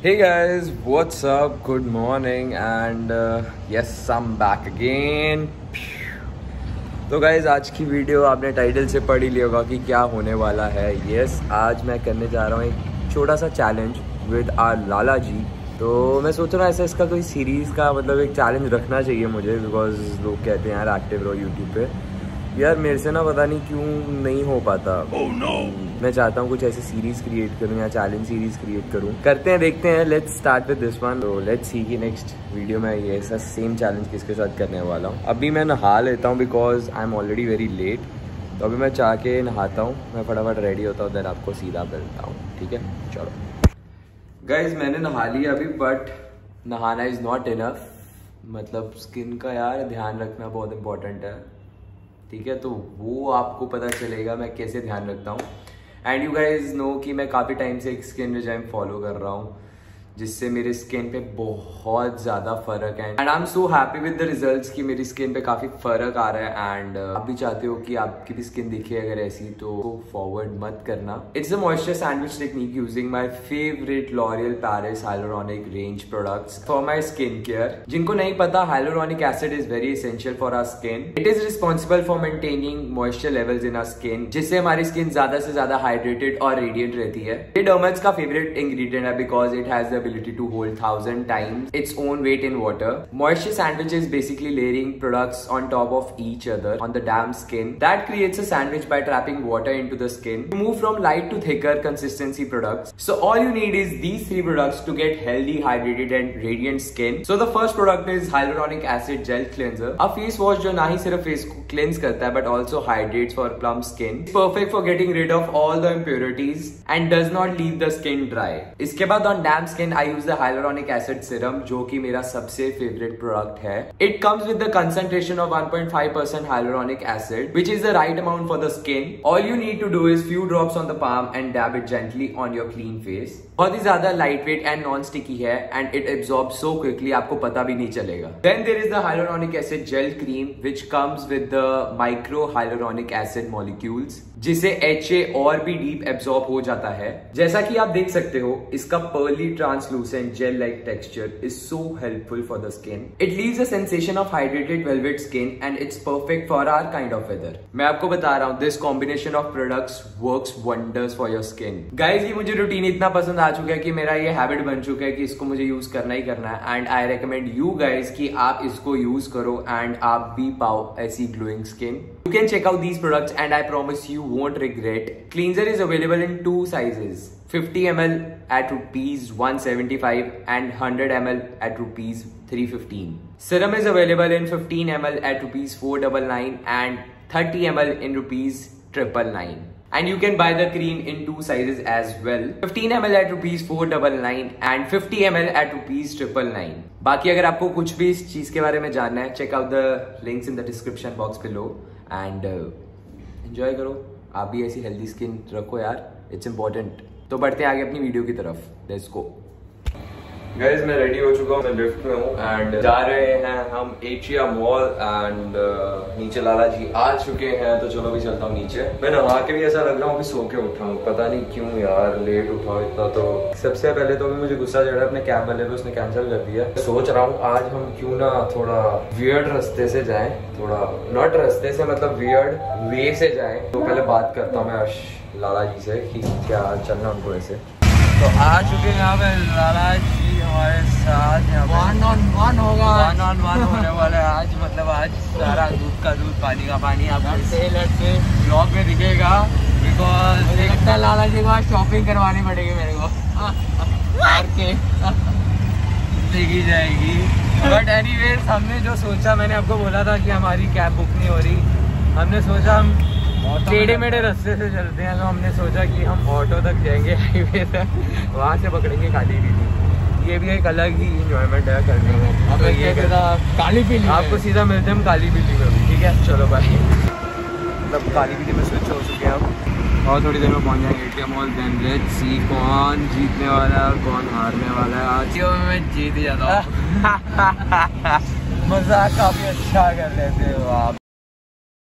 Hey guys, what's up? Good morning and yes, I'm back again. तो guys आज की video आपने title से पढ़ ही लिया होगा कि क्या होने वाला है। यस, आज मैं करने जा रहा हूँ एक छोटा सा challenge with our Lala ji. तो मैं सोच रहा हूँ ऐसा इसका कोई सीरीज़ का मतलब एक चैलेंज रखना चाहिए मुझे, बिकॉज लोग कहते हैं यार एक्टिव रहो यूट्यूब पे। यार मेरे से ना पता नहीं क्यों नहीं हो पाता। no. मैं चाहता हूँ कुछ ऐसी सीरीज़ क्रिएट करूँ या चैलेंज सीरीज़ क्रिएट करूँ। करते हैं, देखते हैं। Let's start with this one. तो लेट्स सी कि नेक्स्ट वीडियो में ये ऐसा सेम चैलेंज किसके साथ करने वाला हूँ। अभी मैं नहा लेता हूँ because I am already very late. तो अभी मैं चाह के नहाता हूँ, मैं फटाफट रेडी होता हूँ, देन आपको सीधा मिलता हूँ। ठीक है, चलो गाइज मैंने नहा लिया अभी, बट नहाना इज़ नॉट इनफ। मतलब स्किन का यार ध्यान रखना बहुत इंपॉर्टेंट है। ठीक है, तो वो आपको पता चलेगा मैं कैसे ध्यान रखता हूँ। एंड यू गाइज नो कि मैं काफ़ी टाइम से एक स्किन रिजाइम फॉलो कर रहा हूँ, जिससे मेरे स्किन पे बहुत ज़्यादा फर्क है। And I am so happy with the results कि मेरी स्किन पे काफ़ी फर्क आ रहा है। एंड आप भी चाहते हो कि आपकी भी स्किन दिखे अगर ऐसी, तो फॉरवर्ड मत करना। It's a moisture sandwich technique using my favourite L'Oreal Paris hyaluronic range products for my skin care. जिनको नहीं पता, hyaluronic acid is very essential for our skin. It is responsible for maintaining moisture levels in our skin, जिससे हमारी skin ज्यादा से ज्यादा hydrated और radiant रहती है। ये डर्मेट्स का फेवरेट इंग्रेडिएंट है because it has ability to hold 1000 times its own weight in water. Moisture sandwich is basically layering products on top of each other on the damp skin. That creates a sandwich by trapping water into the skin to move from light to thicker consistency products. So all you need is these three products to get healthy, hydrated and radiant skin. So the first product is hyaluronic acid gel cleanser, a face wash जो ना ही सिर्फ face को cleanse करता है but also hydrates for plump skin. It's perfect for getting rid of all the impurities and does not leave the skin dry. इसके बाद on damp skin I use the hyaluronic acid serum, जो कि मेरा सबसे favourite product है। It comes with the concentration of 1.5% hyaluronic acid, which is the right amount for the skin. All you need to do is few drops on the palm and dab it gently on your clean face. बहुत ही ज्यादा light weight and non sticky है and it absorb so quickly आपको पता भी नहीं चलेगा। Then there is the hyaluronic acid gel cream which comes with the micro hyaluronic acid molecules, जिसे HA और भी डीप एब्जॉर्ब हो जाता है। जैसा कि आप देख सकते हो, इसका pearly translucent gel like texture is so helpful for the skin. It leaves a sensation of hydrated velvet skin and it's perfect for our kind of weather. मैं आपको बता रहा हूँ, this combination of products works wonders for your skin. Guys ये मुझे routine इतना पसंद आ चुका है कि मेरा ये हैबिट बन चुका है कि इसको मुझे यूज करना ही करना है। And I recommend you guys कि आप इसको यूज करो एंड आप भी पाओ ऐसी glowing skin. You can check out these products and I promise you won't regret. Cleanser is available in two sizes, 50 ml at rupees 175 and 100 ml at rupees 315. Serum is available in 15 ml at rupees 499 and 30 ml in rupees 999. And you can buy the cream in two sizes as well, 15 ml at rupees 499 and 50 ml at rupees 999. बाकी अगर आपको कुछ भी इस चीज के बारे में जानना है, check out the links in the description box below and enjoy करो। आप भी ऐसी हेल्दी स्किन रखो यार, इट्स इम्पोर्टेंट। तो बढ़ते हैं आगे अपनी वीडियो की तरफ, लेट्स गो। गाइज मैं रेडी हो चुका हूँ, मैं लिफ्ट में हूँ एंड जा रहे हैं हम एशिया मॉल एंड नीचे लाला जी आ चुके हैं। तो चलो भी चलता हूँ नीचे। मैं नहा के भी ऐसा लग रहा हूँ कि सो के उठा हूँ, पता नहीं क्यों यार लेट उठा हूँ इतना। तो सबसे पहले तो अभी मुझे गुस्सा चढ़ा अपने कैब वाले पे, उसने कैंसिल कर दिया। सोच रहा हूँ आज हम क्यों ना थोड़ा वियर्ड रास्ते से जाएं, थोड़ा नॉट रास्ते से मतलब वियर्ड वे से जाएं। तो पहले बात करता हूँ मैं लाला जी से कि क्या चलना उनको ऐसे। तो आ चुके हैं यहाँ पे लाला जी हमारे साथ। वन ऑन वन होगा, वन ऑन वन होने वाला है आज। मतलब आज सारा दूध का दूध पानी का पानी आपको लड़के ब्लॉग में दिखेगा, बिकॉज देखता लाला जी को शॉपिंग करवानी पड़ेगी मेरे को के देखी जाएगी। बट एनीवेज हमने जो सोचा, मैंने आपको बोला था कि हमारी कैब बुक नहीं हो रही। हमने सोचा हम टेढ़े मेढ़े रास्ते से चलते हैं, तो हमने सोचा कि हम ऑटो तक जाएंगे, हाईवे तक, वहाँ से पकड़ेंगे काली पीली। ये भी एक अलग ही इंजॉयमेंट है करने में। तो ये काली पीली आपको सीधा मिलते हैं हम काली पीली में भी। ठीक है चलो बाय। मतलब काली पीली में स्विच हो चुके हैं हम और थोड़ी देर में पहुँच जाएंगे ATM mall. Then let's see कौन जीतने वाला है और कौन हारने वाला है। आज मैं जीत ही जाता हूँ। मजाक काफ़ी अच्छा कर लेते हो आप।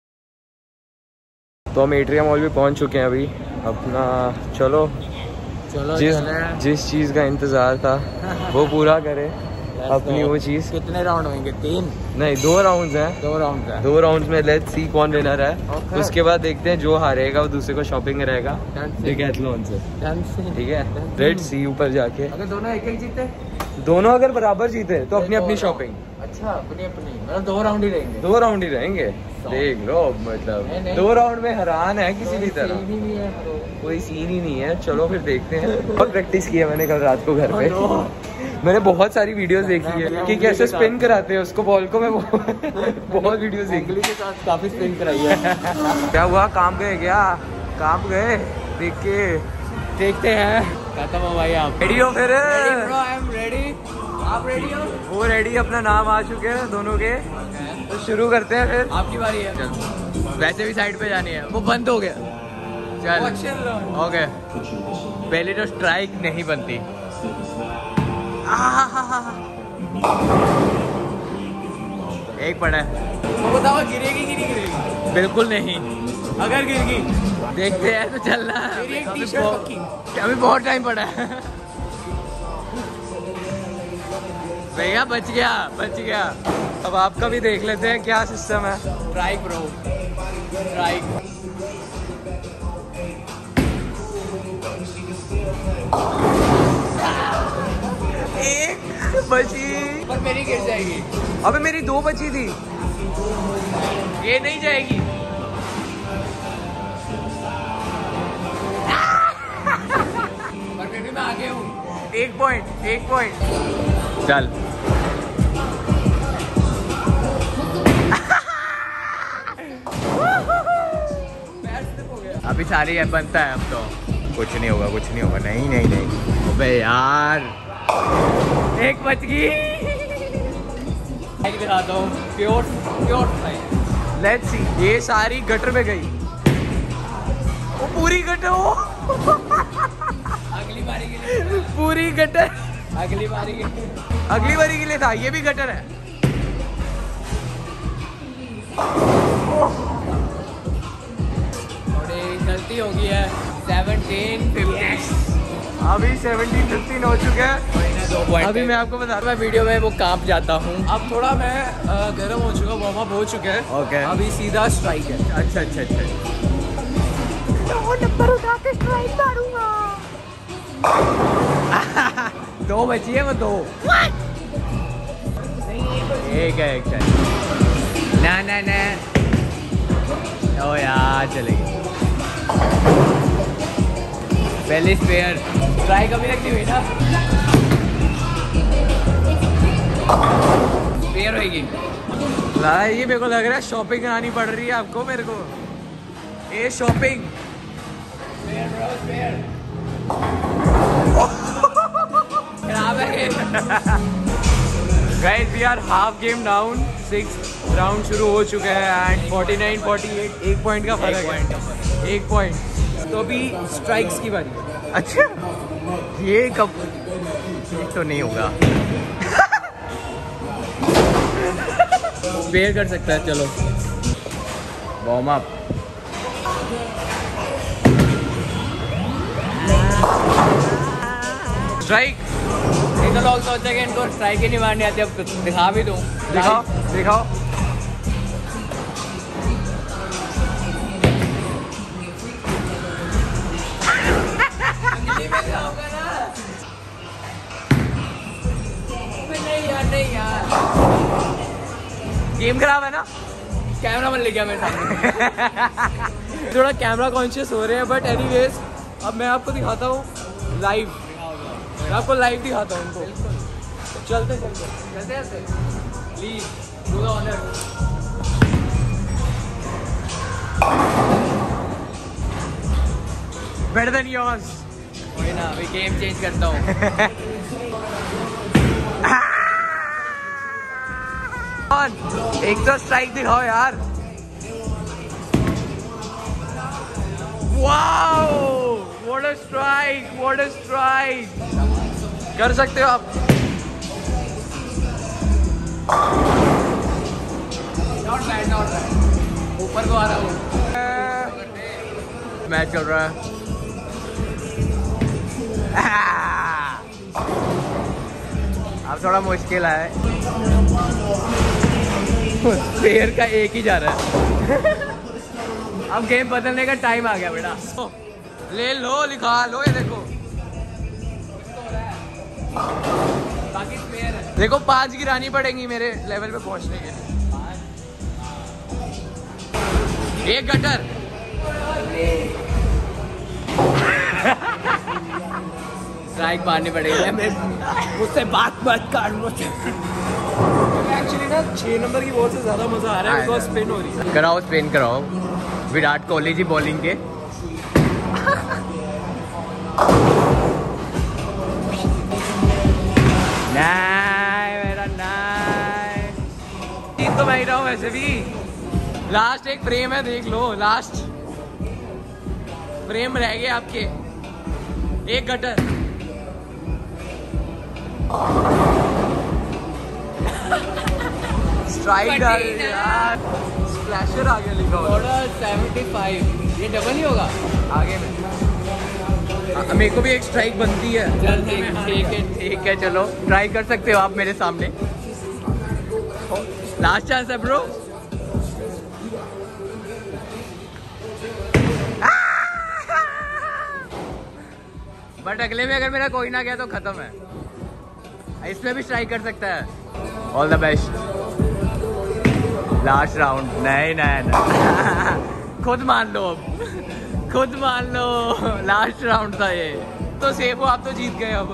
तो हम एट्रिया मॉल भी पहुंच चुके हैं अभी अपना। चलो चलो जिस चीज़ का इंतज़ार था वो पूरा करे अपनी वो चीज़। कितने राउंड होंगे? 3 नहीं 2 राउंड्स हैं। 2 राउंड्स में लेट्स सी कौन विनर है। उसके बाद देखते हैं जो हारेगा वो दूसरे को शॉपिंग रहेगा डिकैथलॉन से। ठीक है लेट्स सी ऊपर जाके। अगर दोनों एक जीते, दोनों अगर बराबर जीते तो अपनी अपनी शॉपिंग। अच्छा अपनी मतलब 2 राउंड ही रहेंगे। 2 राउंड ही रहेंगे। देख लो मतलब 2 राउंड में हैरान है किसी भी तरह। कोई सीन ही नहीं है। चलो फिर देखते हैं। बहुत प्रैक्टिस की है मैंने कल रात को घर पे। मैंने बहुत सारी वीडियोस देखी है कि कैसे स्पिन कराते हैं उसको बॉल को। मैं बहुत वीडियोस देखी के साथ काफी स्पिन कराई है। क्या हुआ? काम गए क्या? काम गए? देख के देखते हैं। खत्म हो भाई आप रेडी हो? फिर आई एम रेडी। आप रेडी हो? वो रेडी। अपना नाम आ चुके हैं दोनों के। तो शुरू करते हैं फिर। आपकी बारी है। वैसे भी साइड पे जानी है। वो बंद हो गया। चल ओके। पहले तो स्ट्राइक नहीं बनती। एक पड़ा है। वो बताओ गिरेगी कि नहीं गिरेगी? बिल्कुल नहीं। अगर गिर गई देखते हैं तो चलना। अभी बहुत टाइम पड़ा है। भैया बच गया। अब आपका भी देख लेते हैं क्या सिस्टम है। Strike bro strike. एक बची पर मेरी गिर जाएगी। अबे मेरी 2 बची थी। ये नहीं जाएगी। पर फिर भी मैं आगे हूँ। 1 पॉइंट। चल अभी सारी ऐप बनता है। अब तो कुछ नहीं होगा। नहीं। अबे यार एक बच गई। दिखाता हूँ प्योर लेट्स सी। ये सारी गटर में गई। वो पूरी गटर हो। अगली बारी के लिए पूरी गटर। अगली बारी के लिए था। ये भी गटर है। गलती हो गई है। 17-15 अभी 17-15 हो चुके हैं। अभी मैं आपको बता रहा हूँ वीडियो में वो कांप जाता हूँ। अब थोड़ा मैं गर्म हो चुका, वार्म अप हो चुका है। ओके अभी सीधा स्ट्राइक है। अच्छा 2 नंबर उठा के स्ट्राइक मारूंगा। 2 बची है। वो 2 एक है। ना ओ यार चलेगी। पहले स्पेयर ट्राई कभी रखनी हुई ना। स्पेयर होगी। ये मेरे को लग रहा है शॉपिंग करानी पड़ रही है आपको मेरे को। ये शॉपिंग खराब है। Guys we are half game down. 6 round शुरू हो चुके हैं एंड 49-48 1 पॉइंट का फर्क है। 1 पॉइंट। तो अभी स्ट्राइक्स की बारी है। अच्छा ये कब तो नहीं होगा। स्पेयर कर सकता है। चलो वार्म अप। स्ट्राइक। इधर लोग सोचते हैं कि इनको स्ट्राइक ही नहीं मारनी आती। अब दिखा भी दूँ। दिखाओ। नहीं यार गेम खराब है ना। कैमरा मन ले गया मेरे सामने। थोड़ा कैमरा कॉन्शियस हो रहे हैं बट एनीवेज अब मैं आपको दिखाता हूँ लाइव। मैं आपको लाइव दिखाता हूँ उनको। चलते please do the honour. Better than yours. कोई ना अभी गेम चेंज करता हूँ। एक तो स्ट्राइक दिखाओ यार। Wow what a strike. कर सकते हो आप। नॉट बैड ऊपर को आ रहा हूँ। मैच चल रहा है। अब थोड़ा मुश्किल है। पेयर का एक ही जा रहा है। अब गेम बदलने का टाइम आ गया बेटा। ले लो, लिखा लो, ये देखो बाकी स्पेयर है। देखो 5 गिरानी पड़ेंगी मेरे लेवल पे पहुंचने के लिए। एक गटर। स्ट्राइक मारनी पड़ेगी। मुझसे बात मत कर मुझसे। एक्चुअली ना 6 नंबर की बॉल से ज्यादा मजा आ रहा है बिकॉज स्पिन हो रही है। कराओ, स्पिन कराओ। विराट कोहली जी बॉलिंग के। नहीं मेरा नहीं। जीत तो मैं ही रहा हूँ वैसे भी। लास्ट एक फ्रेम है, देख लो। लास्ट फ्रेम रह गए आपके। एक गटर। स्ट्राइक डाल यार। स्प्लैशर आ गया लिखा हुआ। 75। ये डबल ही होगा आगे में। मेरे को भी एक स्ट्राइक बनती है। चल ठीक है चलो ट्राई कर सकते हो आप मेरे सामने। लास्ट चांस है ब्रो। बट अगले में अगर मेरा कोई ना गया तो खत्म है। इसमें भी ट्राई कर सकता है। All the best. Last round. नहीं खुद मान लो, अब खुद मान लो। लास्ट राउंड था ये। तो सेफ हो आप, तो जीत गए अब।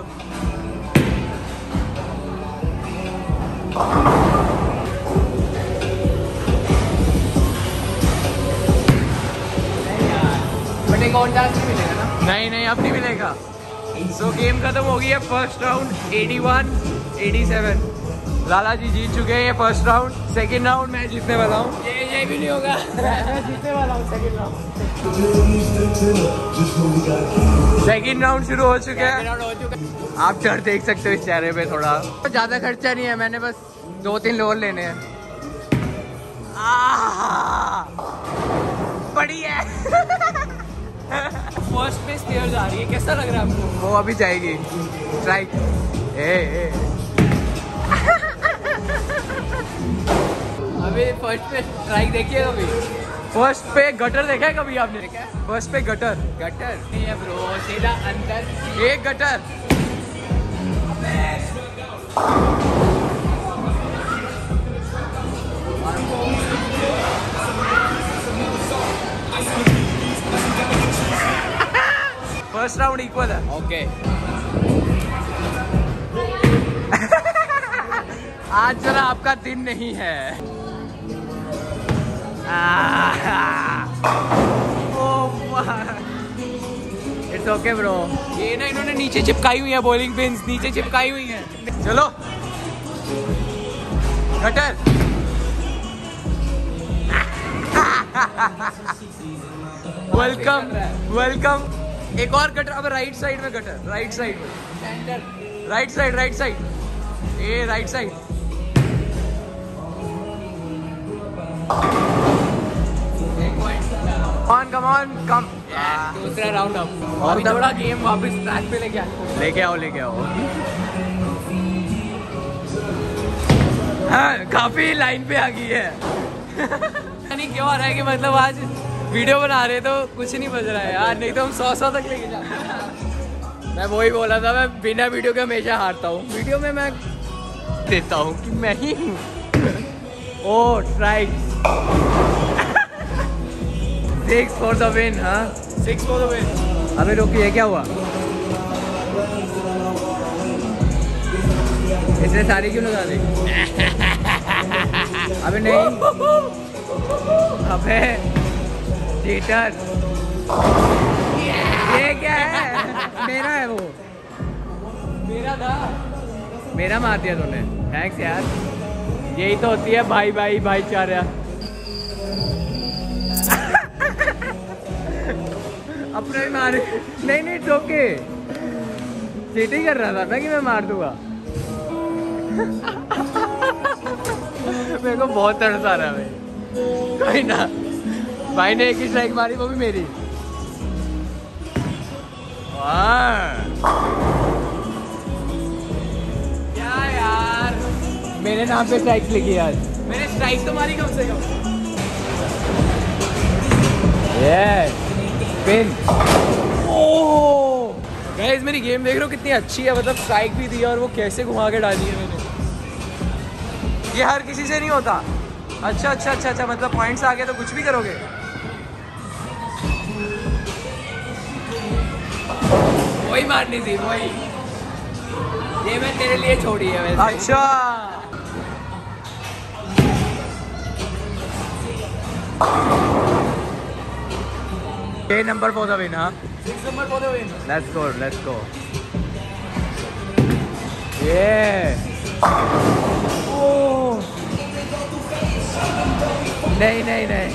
बट एक और चांस नहीं मिलेगा ना? नहीं अब नहीं मिलेगा। सो गेम खत्म हो गई है। फर्स्ट राउंड 81, 87 लाला जी जीत चुके हैं ये फर्स्ट राउंड। सेकंड राउंड मैं जीतने वाला हूँ। ये भी नहीं होगा। मैं जीतने वाला हूँ सेकंड राउंड। सेकंड राउंड शुरू हो चुका है। आप डर देख सकते हो इस चेहरे पे थोड़ा। तो ज्यादा खर्चा नहीं है, मैंने बस 2-3 लोन लेने हैं। बड़ी है। फर्स्ट पे स्टेयर्स आ रही है, कैसा लग रहा है आपको? वो अभी जाएगी। स्ट्राइक। अभी फर्स्ट पे स्ट्राइक देखिए कभी। फर्स्ट पे गटर देखा है कभी आपने? देखा है फर्स्ट पे गटर नहीं है ब्रो, सीधा अंदर एक गटर। फर्स्ट राउंड इक्वल है। ओके आज जरा आपका दिन नहीं है। It's okay bro. ये ना इन्होंने नीचे चिपकाई हुई है, बॉलिंग पिन्स नीचे चिपकाई हुई है। चलो गटर। वेलकम। एक और गटर। अब राइट साइड में गटर। राइट साइड में राइट साइड ये राइट साइड। कम ऑन दूसरा राउंड अब। और थोड़ा गेम वापस ट्रैक पे लेके आओ। हाँ काफी लाइन पे आ गई है। नहीं क्यों आ रहा है कि मतलब आज वीडियो बना रहे तो कुछ नहीं बज रहा है यार, नहीं तो हम 100 तक लेके जाते। मैं वही बोला था, मैं बिना वीडियो के हमेशा हारता हूँ। वीडियो में मैं देता हूँ कि मैं ही हूँ। Oh strike. 6 for the win. हाँ 6 फॉर द विन। अबे रोकिए, क्या हुआ? इसने सारी क्यों लगा दी? अबे नहीं, अबे चीटर। ये क्या है? मेरा है वो। मेरा था। मेरा मार दिया तूने। थैंक्स यार। यही तो होती है भाईचारा। अपने ही मार। नहीं ठोके। चीटिंग कर रहा था ना कि मैं मार दूंगा। मेरे को बहुत तरस आ रहा है भाई। कोई ना, भाई ने एक ही स्ट्राइक मारी, वो भी मेरी। क्या यार, मेरे नाम पे स्ट्राइक लिखी आज। मैंने स्ट्राइक तो मारी कम से कम। ये पिन। ओह गाइस, मेरी गेम देख रहे हो कितनी अच्छी है, मतलब स्ट्राइक भी दी और वो कैसे घुमा के डाली है मैंने। ये हर किसी से नहीं होता। अच्छा अच्छा अच्छा अच्छा, मतलब पॉइंट्स आ गए तो कुछ भी करोगे। वही मारनी थी, वही। ये मैं तेरे लिए छोड़ी है वैसे। अच्छा ये नंबर फॉर द विन। हाँ 6 number for the win. Let's go. ये नहीं।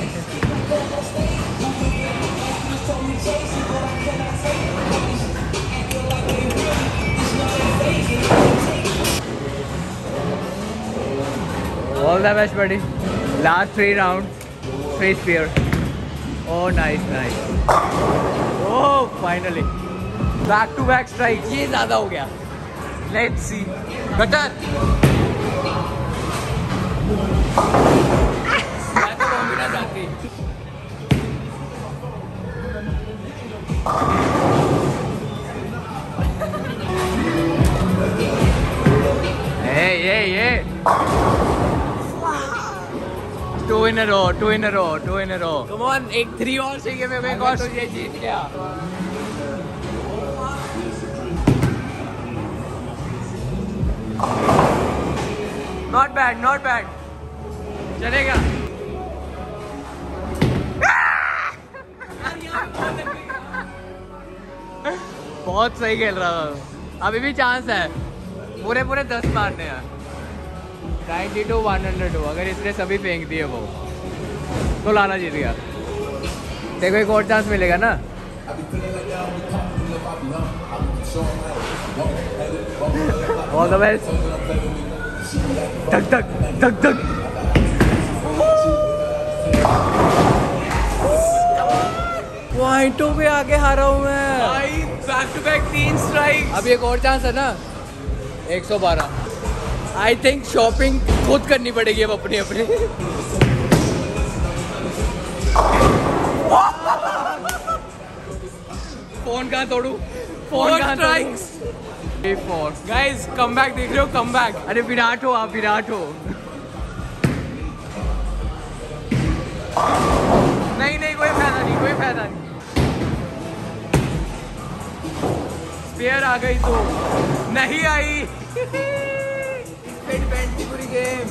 All the best, buddy. Last 3 rounds, 3 spear. Oh, nice. Oh, finally. Back to back strike, ये ज्यादा हो गया। Let's see. गटर। मैं तो कॉम्बिना जाती। ये 2 in a row. Come on, एक 3 और चाहिए मेरे को, तो ये जीत गया। नॉट बैड चलेगा। बहुत सही खेल रहा था, अभी भी चांस है। पूरे 10 मारने हैं। 92 102, अगर इसने सभी फेंक दिए वो तो लाला जीत गया। देखो एक और चांस मिलेगा ना। All the best. धक। पॉइंटों पे आके हारा हूँ मैं भाई। Back to back 3 strike. अब एक और चांस है ना। 112। आई थिंक शॉपिंग खुद करनी पड़ेगी अब अपनी। फोन कहाँ तोड़ू? फोन कहाँ स्ट्राइक्स? 4 गाइस, कमबैक देख रहे हो? कमबैक। अरे विराट हो आप, विराट हो। नहीं, कोई फायदा नहीं। स्पेयर आ गई तो नहीं आई। डिपेंड थी पूरी गेम।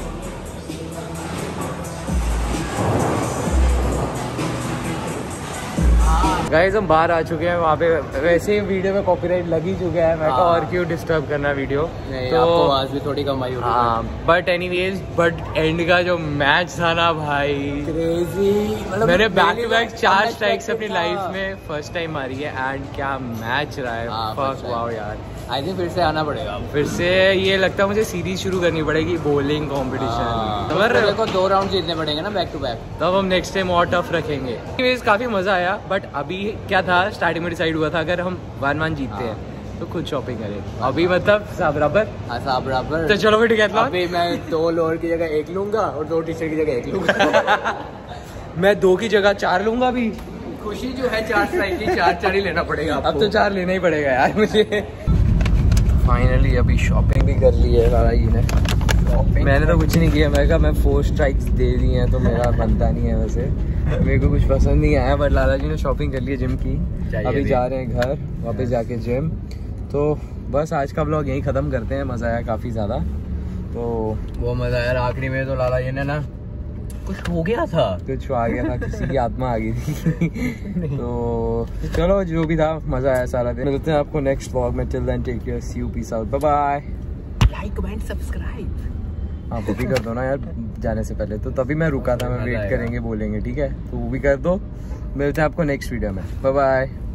गाइस हम बाहर आ चुके हैं, वहाँ पे वैसे ही वीडियो में कॉपीराइट लग ही चुका है। मैं और क्यों डिस्टर्ब करना वीडियो। नहीं, तो आपको आवाज भी थोड़ी कम आई होगी। हाँ, बट एनीवेज एंड का जो मैच था ना भाई, क्रेजी। मतलब मैंने बैक टू बैक 4 स्ट्राइक्स अपनी लाइफ में फर्स्ट टाइम मारी है। एंड क्या मैच रहा है। वाओ यार, आई थिंक फिर से आना पड़ेगा। फिर से ये लगता है मुझे सीरीज शुरू करनी पड़ेगी, बॉलिंग कंपटीशन। मेरे को 2 राउंड जीतने पड़ेंगे ना बैक टू बैक, तब हम नेक्स्ट टाइम और टफ रखेंगे। एनीवेज काफी मजा आया, बट अभी क्या था, स्टार्टिंग में डिसाइड हुआ था अगर हम 1-1 जीतते हैं तो खुद शॉपिंग करें। अभी मतलब साफ बराबर। तो चलो फिर डिकैथलॉन। अभी मैं 2 लोअर की जगह 1 लूंगा और 2 टी-शर्ट की जगह 1 लूंगा। मैं 2 की जगह 4 लूंगा अभी। खुशी जो है 4 स्ट्राइक की, 4 ही लेना पड़ेगा आपको। अब तो 4 लेना ही पड़ेगा यार मुझे। फाइनली अभी शॉपिंग भी कर ली है लाला जी ने। मैंने तो कुछ नहीं किया, मैं कहा मैं 4 स्ट्राइक्स दे दी हैं तो मेरा बनता नहीं है। वैसे मेरे को कुछ पसंद नहीं आया, बट लाला जी ने शॉपिंग कर ली है जिम की। अभी जा रहे हैं घर, वापस जाके जिम। तो बस आज का व्लॉग यहीं ख़त्म करते हैं। मज़ा आया काफ़ी ज़्यादा। तो वो मजा यार, आखिरी में तो लाला जी ने ना कुछ हो गया था, कुछ आ गया था, किसी की आत्मा आ गई थी। तो चलो जो भी था, मज़ा आया सारा दिन। मिलते हैं आपको नेक्स्ट व्लॉग में। Till then take care, see you, peace out, bye bye. Like comment subscribe. हाँ वो भी कर दो ना यार जाने से पहले। तो तभी मैं रुका था, मैं वेट करेंगे बोलेंगे, ठीक है? तो वो भी कर दो। मिलते हैं आपको नेक्स्ट वीडियो में। Bye bye.